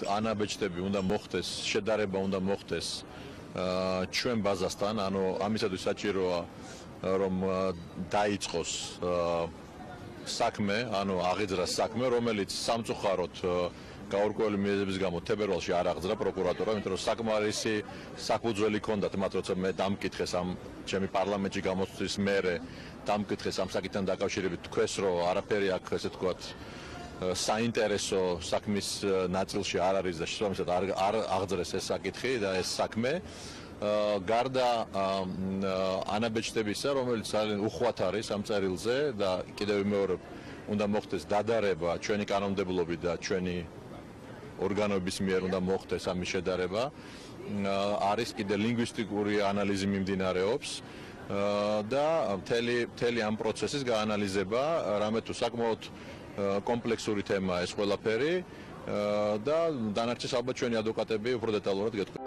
ანაბეჭდები უნდა მოხდეს, შედარება უნდა მოხდეს ჩვენ ბაზასთან, ანუ ამისათვის საჭიროა რომ დაიწყოს საქმე, ანუ აღიძრას საქმე, რომელიც სამწუხაროდ გაურკვეველი მიზეზების გამო თებერვალში არ აღძრა პროკურატურა, იმიტომ რომ საკმარისი საფუძველი ჰქონდათ მათ, როცა მე დამკითხეს ამ ჩემი პარლამენტში გამოსვლის მერე დამკითხეს ამ საკითხთან დაკავშირებით, თქვეს რომ არაფერი აქ ესე ვთქვათ საინტერესო საქმის ნაწილში არ არის და შესაბამისად არ აღძრეს ეს საკითხი და ეს საქმე გარდა ანაბეჭდებისა, რომელიც ძალიან უხვად არის ამ წერილზე და კიდევ მეორე უნდა მოხდეს დადარება ჩვენი კანონმდებლობით და ჩვენი ორგანოების მიერ უნდა მოხდეს ამის შედარება. არის კიდე ლინგვისტიკური ანალიზი მიმდინარეობს და მთელი ამ პროცესის გაანალიზება, რამე თუ საკმაოდ კომპლექსური თემაა ეს ყველაფერი და დანარჩენს ალბათ ჩვენი ადვოკატები უფრო დეტალურად გეტყვით.